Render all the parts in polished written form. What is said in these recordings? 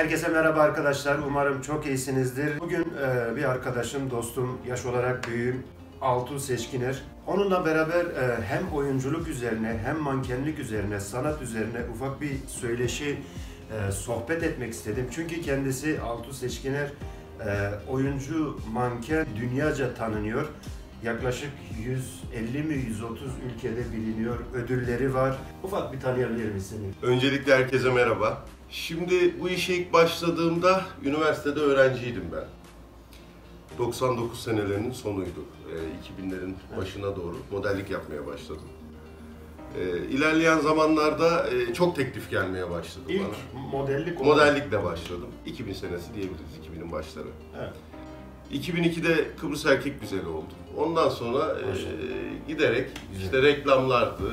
Herkese merhaba arkadaşlar. Umarım çok iyisinizdir. Bugün bir arkadaşım, dostum, yaş olarak büyüğüm Altuğ Seçkiner. Onunla beraber hem oyunculuk üzerine hem mankenlik üzerine, sanat üzerine ufak bir söyleşi, sohbet etmek istedim. Çünkü kendisi Altuğ Seçkiner oyuncu, manken, dünyaca tanınıyor. Yaklaşık 150 mi 130 ülkede biliniyor, ödülleri var. Ufak bir tanıyabilir misin? Öncelikle herkese merhaba. Şimdi bu işe ilk başladığımda üniversitede öğrenciydim ben. 99 senelerinin sonuydu. 2000'lerin başına doğru modellik yapmaya başladım. İlerleyen zamanlarda çok teklif gelmeye başladı İlk bana. modellikle başladım. 2000 senesi diyebiliriz, 2000'in başları. Evet. 2002'de Kıbrıs Erkek Güzeli oldum. Ondan sonra giderek işte reklamlardı,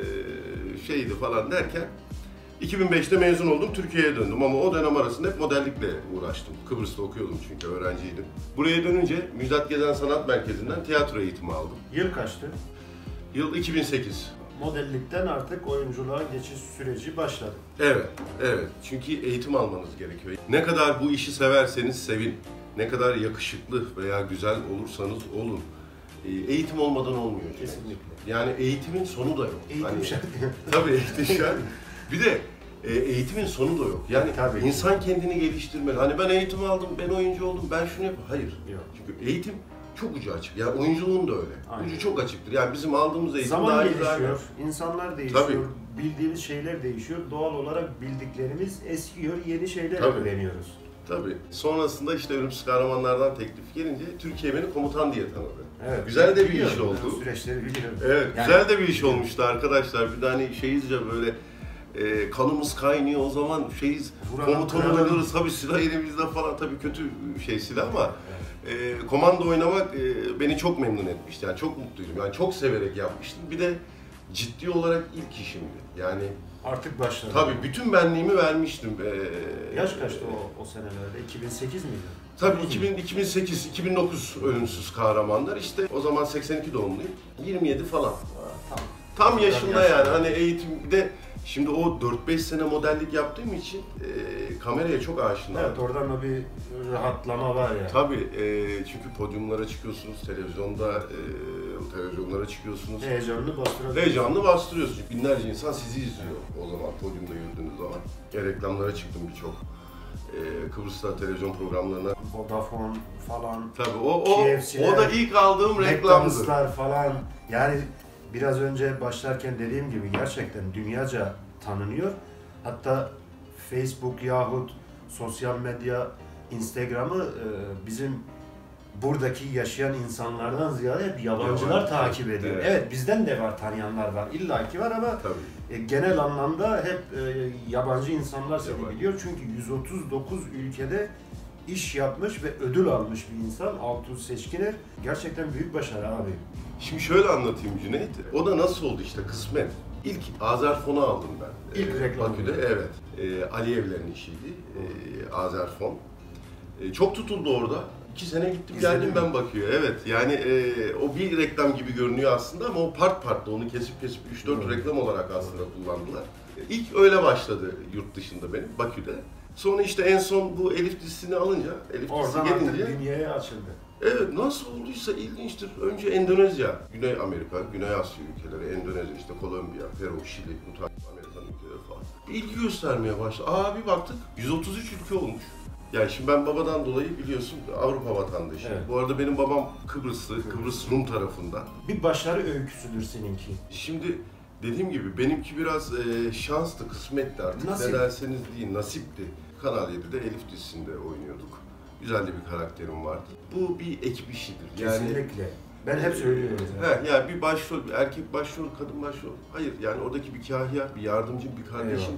şeydi falan derken 2005'te mezun oldum, Türkiye'ye döndüm ama o dönem arasında hep modellikle uğraştım. Kıbrıs'ta okuyordum çünkü öğrenciydim. Buraya dönünce Müjdat Gezen Sanat Merkezi'nden tiyatro eğitimi aldım. Yıl kaçtı? Yıl 2008. Modellikten artık oyunculuğa geçiş süreci başladı. Evet, evet. Çünkü eğitim almanız gerekiyor. Ne kadar bu işi severseniz sevin, ne kadar yakışıklı veya güzel olursanız olun. Eğitim olmadan olmuyor. Kesinlikle. Yani eğitimin sonu da yok. Eğitim şart. Tabii eğitim şart. Bir de eğitimin sonu da yok. Yani tabii insan kendini geliştirmeli. Hani ben eğitim aldım, ben oyuncu oldum, ben şunu yapayım. Hayır. Yok. Çünkü eğitim çok ucu açık. Yani oyunculuğun da öyle. Aynen. Ucu çok açıktır. Yani bizim aldığımız eğitim Zaman daha gelişiyor, güzel. insanlar değişiyor, Tabii. bildiğimiz şeyler değişiyor. Doğal olarak bildiklerimiz eskiyor, yeni şeyler Tabii. öğreniyoruz. Tabii. Sonrasında işte Ölümsüz Kahramanlardan teklif gelince Türkiye beni komutan diye tanıdı. Evet. Güzel de bir Biliyorum, iş oldu. Süreçleri biliyorum. Evet, Yani, güzel de bir iş olmuştu arkadaşlar. Bir de hani şeyizce böyle kanımız kaynıyor o zaman şeyiz, komutanı oluyoruz tabii silah elimizde falan tabii kötü şey silah ama komando oynamak beni çok memnun etmişti. Yani çok mutluydum. Yani çok severek yapmıştım. Bir de ciddi olarak ilk işimdi. Yani artık başladı. tabii bütün benliğimi vermiştim. Yaş kaçtı o senelerde? 2008 miydi? Tabii 2008, 2009 Ölümsüz Kahramanlar. İşte o zaman 82 doğumluyum. 27 falan. Tam yaşında yani hani eğitimde şimdi o 4-5 sene modellik yaptığım için kameraya çok aşina. Evet, oradan da bir rahatlama var ya. Tabii çünkü podyumlara çıkıyorsunuz, televizyonlara çıkıyorsunuz. Heyecanlı bastırıyorsunuz. Binlerce insan sizi izliyor o zaman podyumda yürüdüğünüz zaman. Reklamlara çıktım birçok. Kıbrıs'ta televizyon programlarına. Vodafone falan. Tabii o da ilk aldığım reklamdı. McDonald'slar falan. Yani biraz önce başlarken dediğim gibi gerçekten dünyaca tanınıyor. Hatta Facebook yahut sosyal medya, Instagram'ı bizim buradaki yaşayan insanlardan ziyade hep yabancılar takip ediyor. Evet, bizden de var, tanıyanlar var, illaki var ama genel anlamda hep yabancı insanlar seni biliyor. Çünkü 139 ülkede iş yapmış ve ödül almış bir insan Altuğ Seçkiner. Gerçekten büyük başarı abi. Şimdi şöyle anlatayım Cüneyt. O da nasıl oldu işte kısmet. İlk Azerfon'u aldım ben. İlk reklamı. Bakü'de evet. Aliyevlerin işiydi. Azerfon. Çok tutuldu orada. 2 sene gittim geldim ben Bakü'ye. Evet yani o bir reklam gibi görünüyor aslında ama o part onu kesip 3-4 reklam olarak aslında kullandılar. İlk öyle başladı yurt dışında benim Bakü'de. Sonra işte en son bu Elif dizisini alınca, Elif dizisi gelince dünyaya açıldı. Evet, nasıl olduysa ilginçtir. Önce Endonezya, Güney Amerika, Güney Asya ülkeleri, Endonezya, işte Kolombiya, Peru, Şili, bu tarz Amerikan ülkeleri falan. Bir ilgi göstermeye başladı. Bir baktık 133 ülke olmuş. Yani şimdi ben babadan dolayı biliyorsun Avrupa vatandaşı. Evet. Bu arada benim babam Kıbrıslı, Kıbrıs Rum tarafından. Bir başarı öyküsüdür seninki. Şimdi dediğim gibi benimki biraz şanstı, kısmetti artık. Nasip. Ne derseniz deyin, nasipti. Kanal 7'de Elif dizisinde oynuyorduk. Güzel de bir karakterim vardı. Bu bir ekip işidir. Kesinlikle. Ben hep söylüyorum. Yani bir başrol, bir erkek başrol, kadın başrol. Hayır yani oradaki bir kahya, bir yardımcı, bir kardeşim.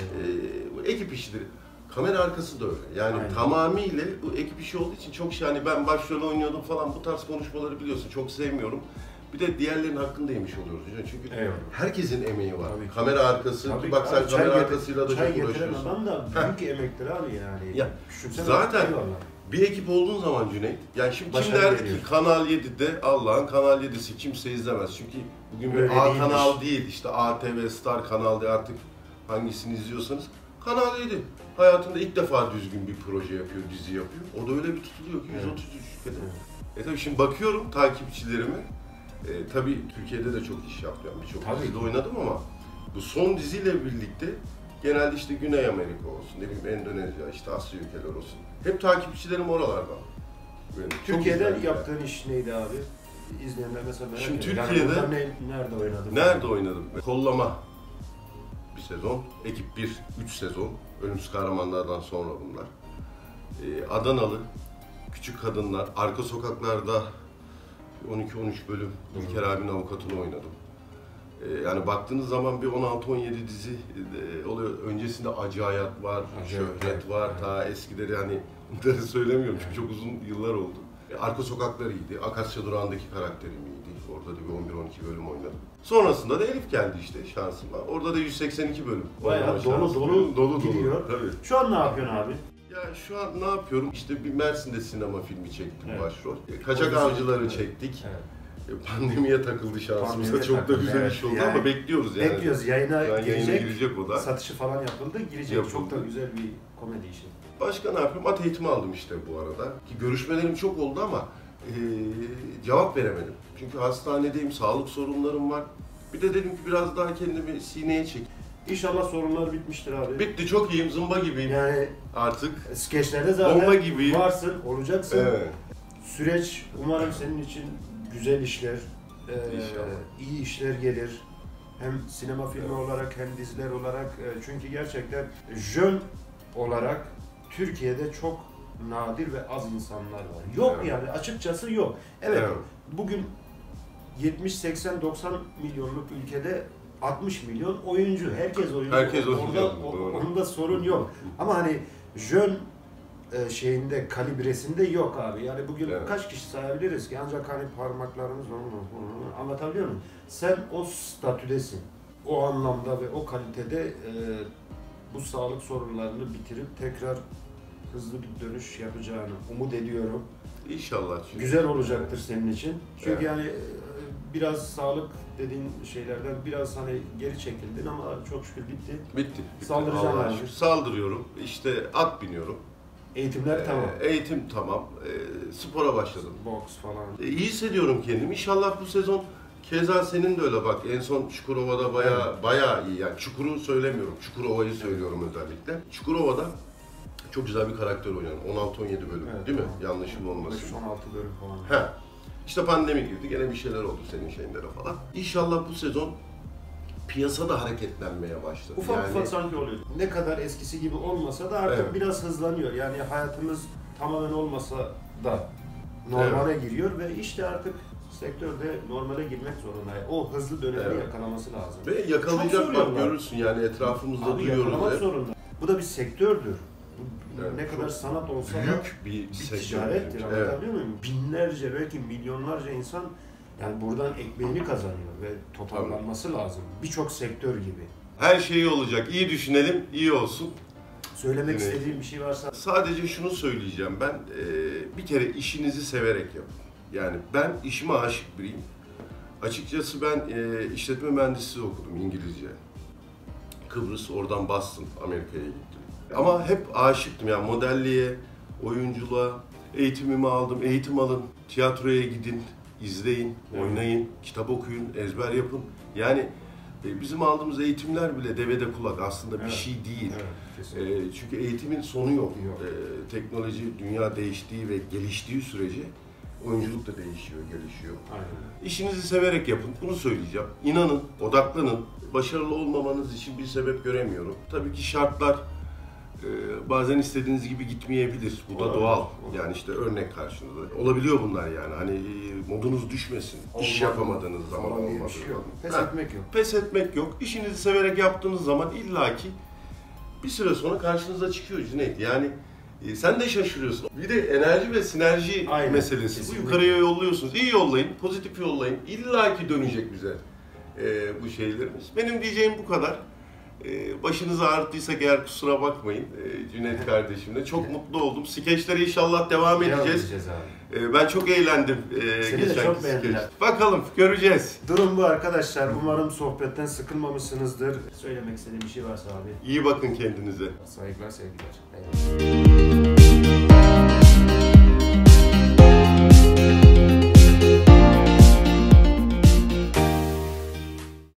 Bu ekip işidir. Kamera arkası da öyle. Yani tamamıyla bu ekip işi olduğu için çok şey hani ben başrol oynuyordum falan bu tarz konuşmaları biliyorsun çok sevmiyorum. Bir de diğerlerinin hakkını da yemiş oluyoruz. Çünkü herkesin emeği var. Tabii. Kamera arkası, bak sen kamera arkasıyla da çok uğraşıyorsun. Çay getiren adam da büyük emektir abi yani. Ya, zaten bir ekip olduğun zaman Cüneyt, yani şimdi kim der ki Kanal 7'de Allah'ın Kanal 7'si kimse izlemez. Çünkü bugün bir A kanal değil, işte ATV, Star kanal diye artık hangisini izliyorsanız Kanal 7 hayatında ilk defa düzgün bir proje yapıyor, dizi yapıyor. O da öyle bir tutuluyor ki 133 ülkede. Tabii şimdi bakıyorum takipçilerime. Tabii Türkiye'de de çok iş yaptım. Yani birçok dizide oynadım ama bu son diziyle birlikte genelde işte Güney Amerika olsun, ne bileyim Endonezya, işte Asya ülkeleri olsun. Hep takipçilerim oralardan. Türkiye'de yaptığın iş neydi abi? İzleyenler mesela merak şimdi ediyor. Türkiye'de yani nerede oynadın? Nerede oynadım? Kollama bir sezon, Ekip 1 3 sezon. Ölümsüz Kahramanlardan sonra bunlar. Adanalı, Küçük Kadınlar, Arka Sokaklar'da 12-13 bölüm İlker abinin avukatını oynadım. Yani baktığınız zaman bir 16-17 dizi oluyor. Öncesinde Acı Hayat var, Şöhret var, ta eskileri hani bunları söylemiyorum çünkü çok uzun yıllar oldu. Arka Sokaklar iyiydi, Akasya Durağı'ndaki karakterim iyiydi. Orada da bir 11-12 bölüm oynadım. Sonrasında da Elif geldi işte şansıma. Orada da 182 bölüm. Bayağı dolu gidiyor. Tabii. Şu an ne yapıyorsun abi? Ya şu an ne yapıyorum? İşte bir Mersin'de sinema filmi çektim başrol. Kaçak Avcıları çektik. Evet. Pandemiye takıldı şansımızda. Çok da güzel iş oldu ama bekliyoruz yani. Bekliyoruz. Yayına girecek o da. Satışı falan yapıldı. Girecek. Çok da güzel bir komedi işi. Başka ne yapıyorum? At eğitimi aldım işte bu arada. Ki görüşmelerim çok oldu ama cevap veremedim. Çünkü hastanedeyim, sağlık sorunlarım var. Bir de dedim ki biraz daha kendimi sineye çek. İnşallah sorunlar bitmiştir abi. Bitti, çok iyiyim, zımba gibiyim. Yani artık skeçlerde zaten bomba gibiyim. Varsın, olacaksın. Evet. Süreç umarım senin için güzel işler, iyi işler gelir. Hem sinema filmi olarak hem diziler olarak. Çünkü gerçekten jön olarak Türkiye'de çok nadir ve az insanlar var. Yok yani açıkçası yok. Evet. Bugün 70, 80, 90 milyonluk ülkede 60 milyon oyuncu. Herkes oyuncu. Herkes oyuncu. Onda sorun yok. Ama hani jön şeyinde, kalibresinde yok abi. Yani bugün kaç kişi sayabiliriz ki? Ancak hani parmaklarımız anlatabiliyor muyum? Sen o statüdesin. O anlamda ve o kalitede bu sağlık sorunlarını bitirip tekrar hızlı bir dönüş yapacağını umut ediyorum. İnşallah. Güzel olacaktır senin için. Çünkü yani biraz sağlık dediğin şeylerden biraz hani geri çekildin ama çok şükür bitti. Bitti. Saldıracağım abi. Saldırıyorum. İşte at biniyorum. Eğitimler tamam. Eğitim tamam. Spora başladım. Boks falan. İyi hissediyorum kendimi. İnşallah bu sezon keza senin de öyle bak. En son Çukurova'da bayağı iyi. Yani Çukur'u söylemiyorum. Çukurova'yı söylüyorum özellikle. Çukurova'da çok güzel bir karakter oynadım. 16-17 bölüm değil mi? Yanlışım olmasın. 16 bölüm falan. İşte pandemi girdi. Gene bir şeyler oldu senin şeylere falan. İnşallah bu sezon piyasa da hareketlenmeye başladı. Ufak sanki oluyor. Ne kadar eskisi gibi olmasa da artık biraz hızlanıyor. Yani hayatımız tamamen olmasa da normale giriyor ve işte artık sektörde normale girmek zorunda. O hızlı dönemi yakalaması lazım. Ve yakalayacak bak görürsün yani etrafımızda abi duyuyoruz. Yakalamak zorunda. Bu da bir sektördür. Ne kadar sanat olsa büyük da bir ticarettir. Anlatabiliyor muyum? Binlerce belki milyonlarca insan yani buradan ekmeğini kazanıyor ve toparlanması lazım. Birçok sektör gibi. Her şey olacak. İyi düşünelim, iyi olsun. Söylemek istediğim bir şey varsa? Sadece şunu söyleyeceğim ben. Bir kere işinizi severek yapın. Yani ben işime aşık biriyim. Açıkçası ben işletme mühendisliği okudum İngilizce. Kıbrıs, oradan Boston, Amerika'ya gittim. Ama hep aşıktım yani modelliğe, oyunculuğa, eğitimimi aldım. Eğitim alın, tiyatroya gidin, izleyin, oynayın, kitap okuyun, ezber yapın. Yani bizim aldığımız eğitimler bile devede kulak aslında bir şey değil. Çünkü eğitimin sonu yok. Teknoloji, dünya değiştiği ve geliştiği sürece oyunculuk da değişiyor, gelişiyor. Aynen. İşinizi severek yapın, bunu söyleyeceğim. İnanın, odaklanın. Başarılı olmamanız için bir sebep göremiyorum. Tabii ki şartlar bazen istediğiniz gibi gitmeyebilir. Bu da doğal. Yani işte örnek karşınızda. Olabiliyor bunlar yani. Hani modunuz düşmesin. İş yapamadığınız zaman olmadı. Pes etmek yok. Pes etmek yok. İşinizi severek yaptığınız zaman illaki bir süre sonra karşınıza çıkıyor Cüneyt. Yani sen de şaşırıyorsun. Bir de enerji ve sinerji meselesi. Kesinlikle. Bu yukarıya yolluyorsunuz. İyi yollayın, pozitif yollayın. İllaki dönecek bize bu şeylerimiz. Benim diyeceğim bu kadar. Başınızı ağrıttıysak eğer kusura bakmayın Cüneyt kardeşimle. Çok mutlu oldum. Skeçlere inşallah devam edeceğiz. Abi. Ben çok eğlendim Seni de çok beğendiler. Bakalım göreceğiz. Durum bu arkadaşlar. Umarım sohbetten sıkılmamışsınızdır. Söylemek istediğim bir şey varsa abi. İyi bakın kendinize. Saygılar, sevgiler. Eyvallah.